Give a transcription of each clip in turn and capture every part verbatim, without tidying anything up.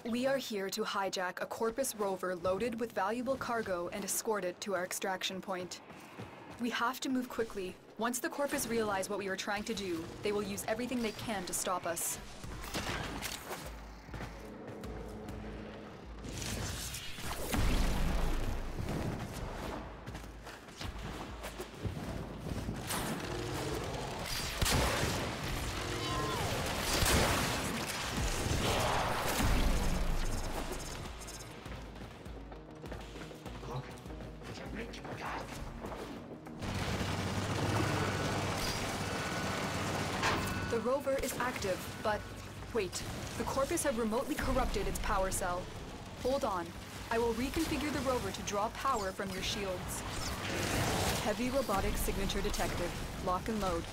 We are here to hijack a Corpus rover loaded with valuable cargo and escort it to our extraction point. We have to move quickly. Once the Corpus realize what we are trying to do, they will use everything they can to stop us. The rover is active, but wait, the Corpus have remotely corrupted its power cell. Hold on, I will reconfigure the rover to draw power from your shields. Heavy robotic signature detected. Lock and load.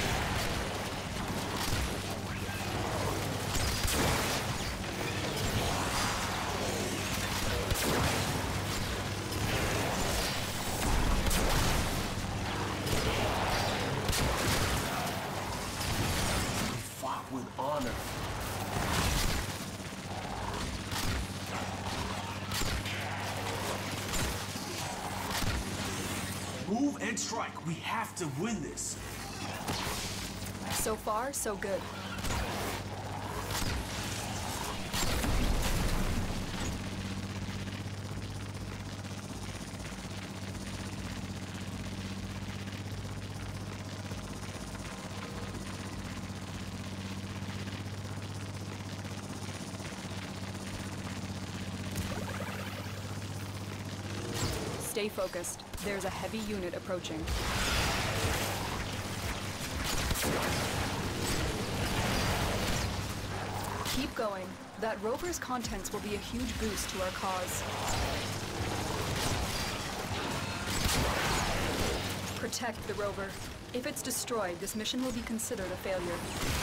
With honor. Move and strike. We have to win this. So far, so good. Stay focused. There's a heavy unit approaching. Keep going. That rover's contents will be a huge boost to our cause. Protect the rover. If it's destroyed, this mission will be considered a failure.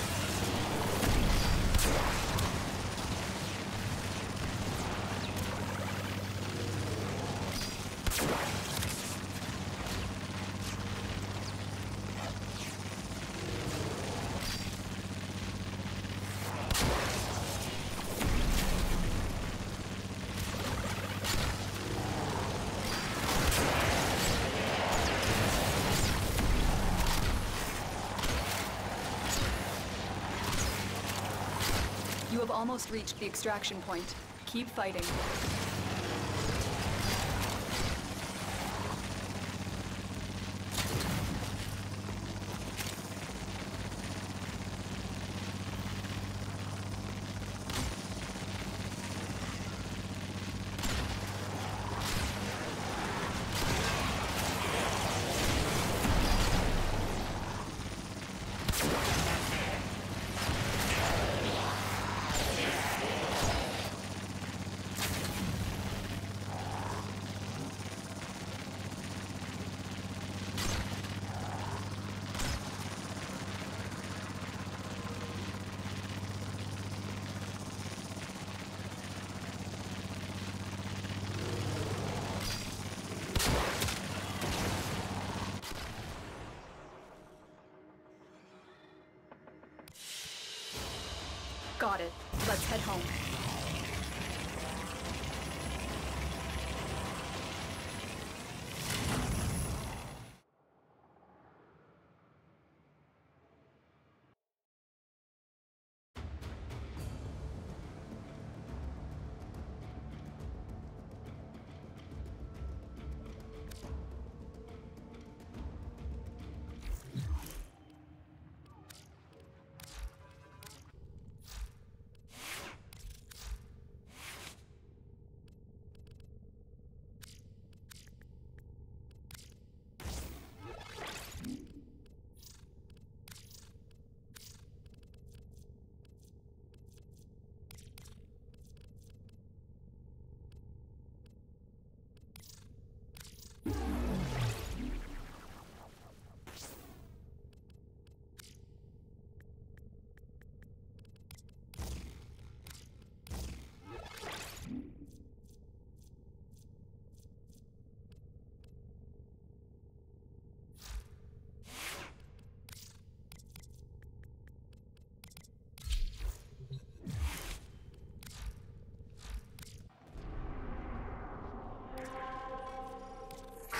You have almost reached the extraction point. Keep fighting. Got it. Let's head home.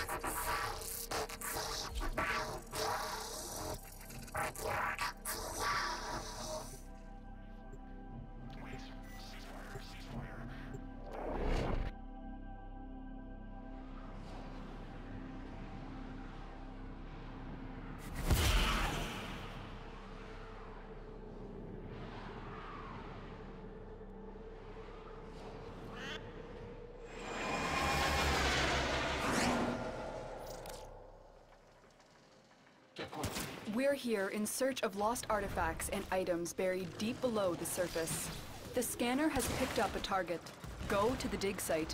We're here in search of lost artifacts and items buried deep below the surface. The scanner has picked up a target. Go to the dig site.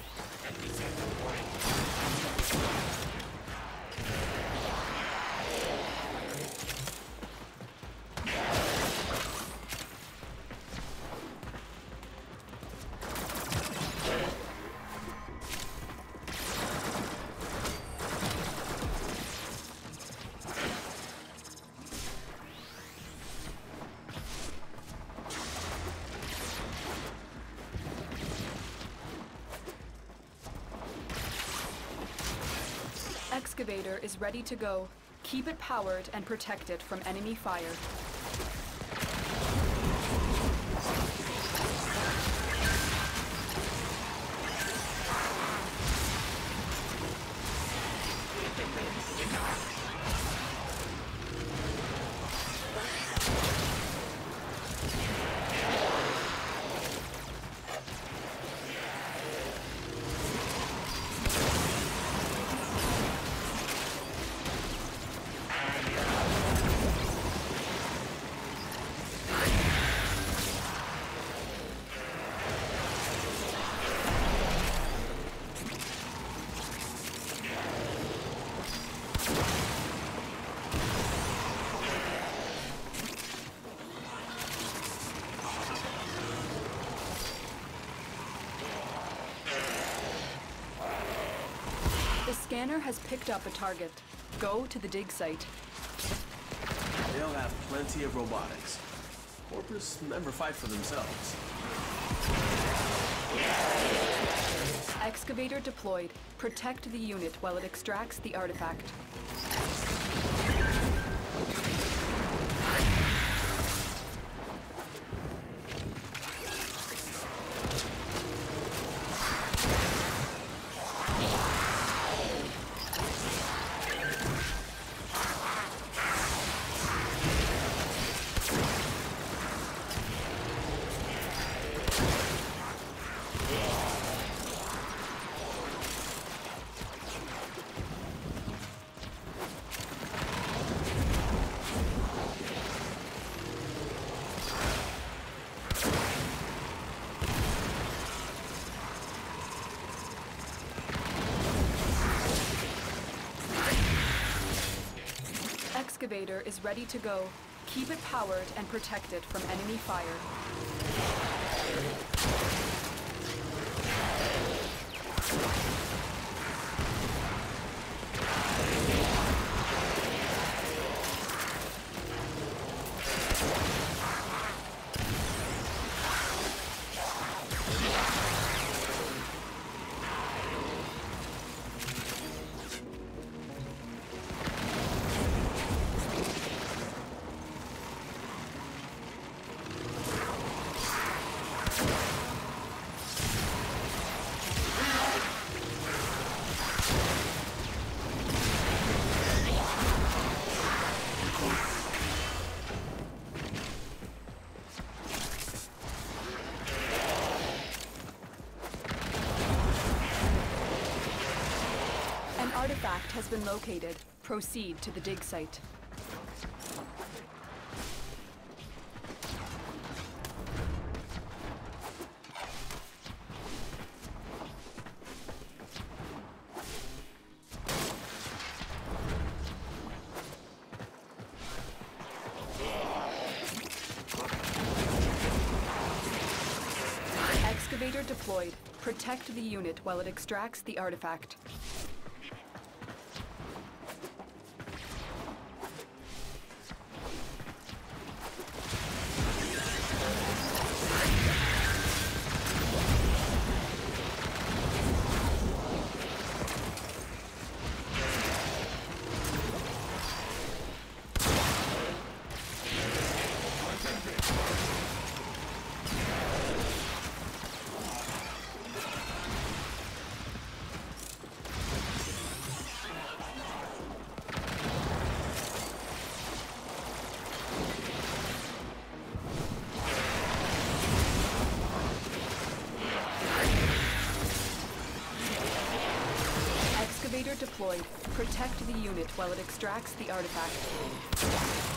Excavator is ready to go. Keep it powered and protect it from enemy fire. The scanner has picked up a target. Go to the dig site. They'll have plenty of robotics. Corpus never fight for themselves. Excavator deployed. Protect the unit while it extracts the artifact. Excavator is ready to go. Keep it powered and protect it from enemy fire. An artifact has been located. Proceed to the dig site. Excavator deployed. Protect the unit while it extracts the artifact. Excavator deployed. Protect the unit while it extracts the artifact.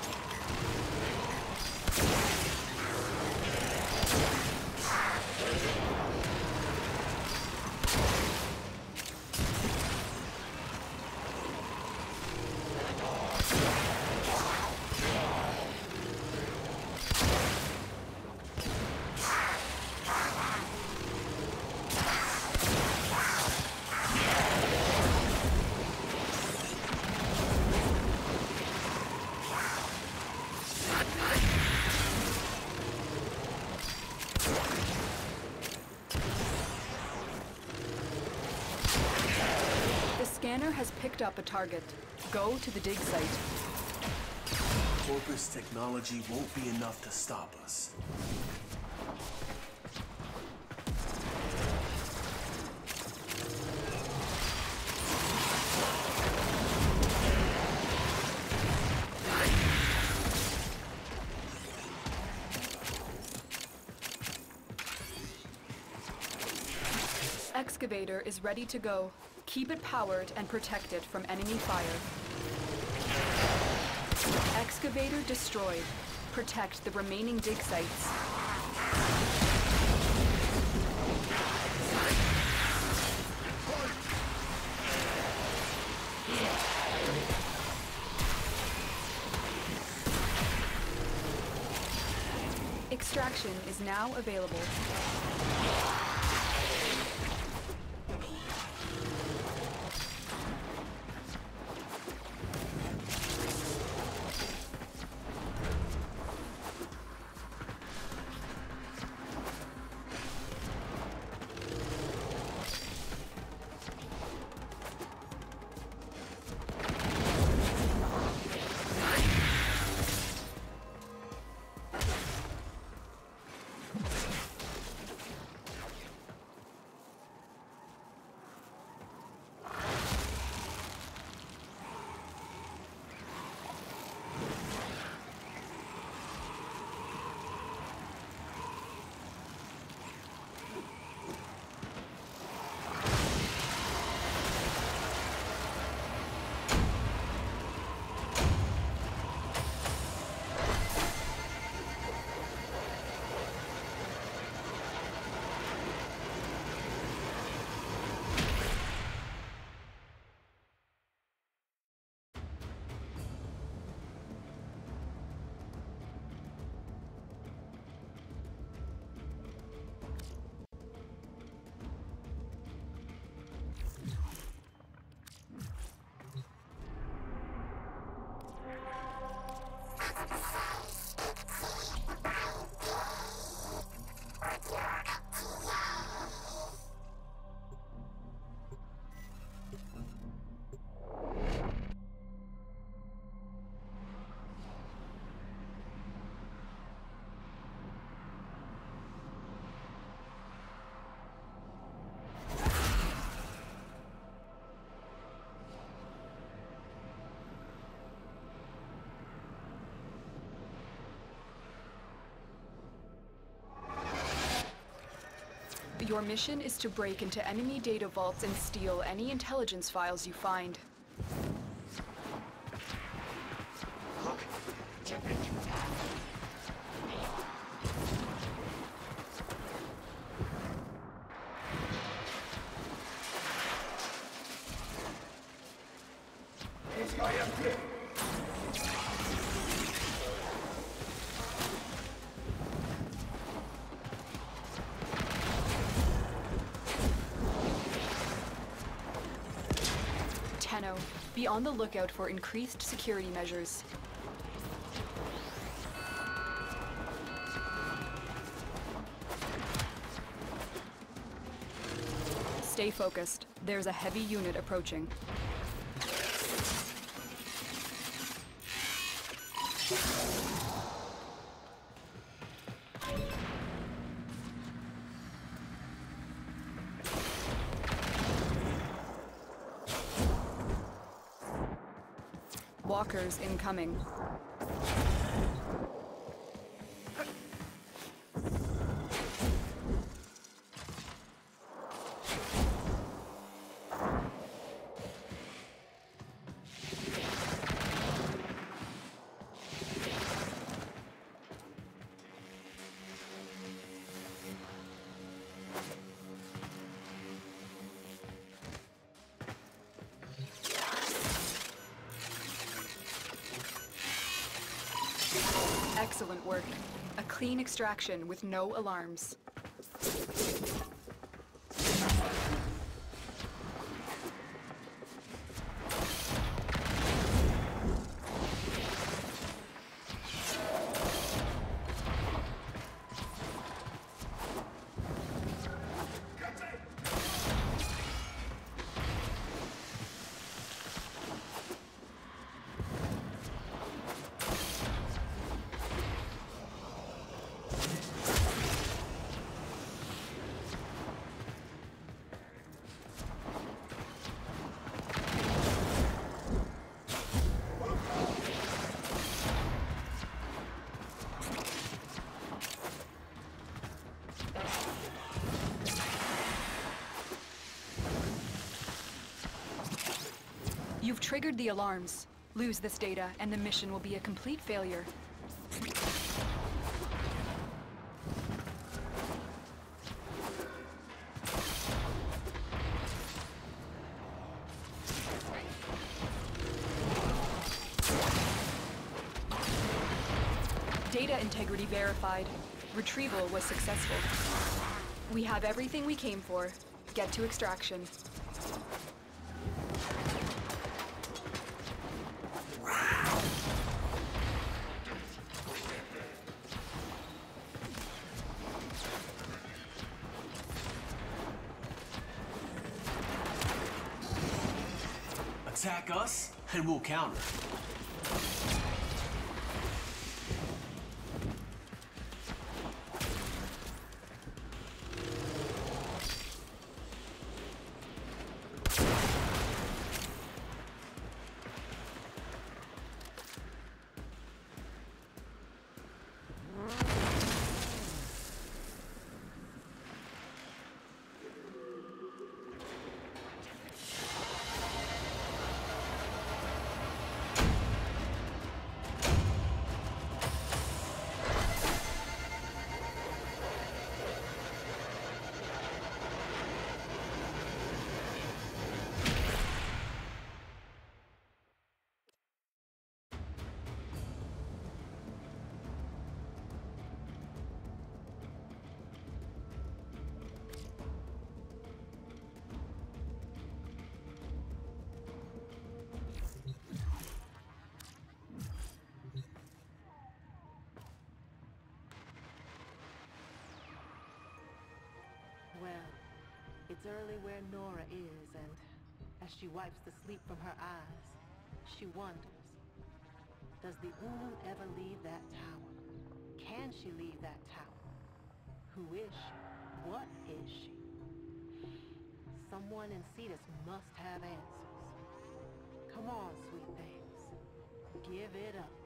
Scanner has picked up a target. Go to the dig site. Corpus technology won't be enough to stop us. Excavator is ready to go. Keep it powered and protect it from enemy fire. Excavator destroyed. Protect the remaining dig sites. Extraction is now available. Your mission is to break into enemy data vaults and steal any intelligence files you find. Tenno, be on the lookout for increased security measures. Stay focused. There's a heavy unit approaching. Walkers incoming. Excellent work. A clean extraction with no alarms. You've triggered the alarms. Lose this data, and the mission will be a complete failure. Data integrity verified. Retrieval was successful. We have everything we came for. Get to extraction. Attack us, and we'll counter. Well, it's early where Nora is, and as she wipes the sleep from her eyes, she wonders, does the Unum ever leave that tower? Can she leave that tower? Who is she? What is she? Someone in Cetus must have answers. Come on, sweet things. Give it up.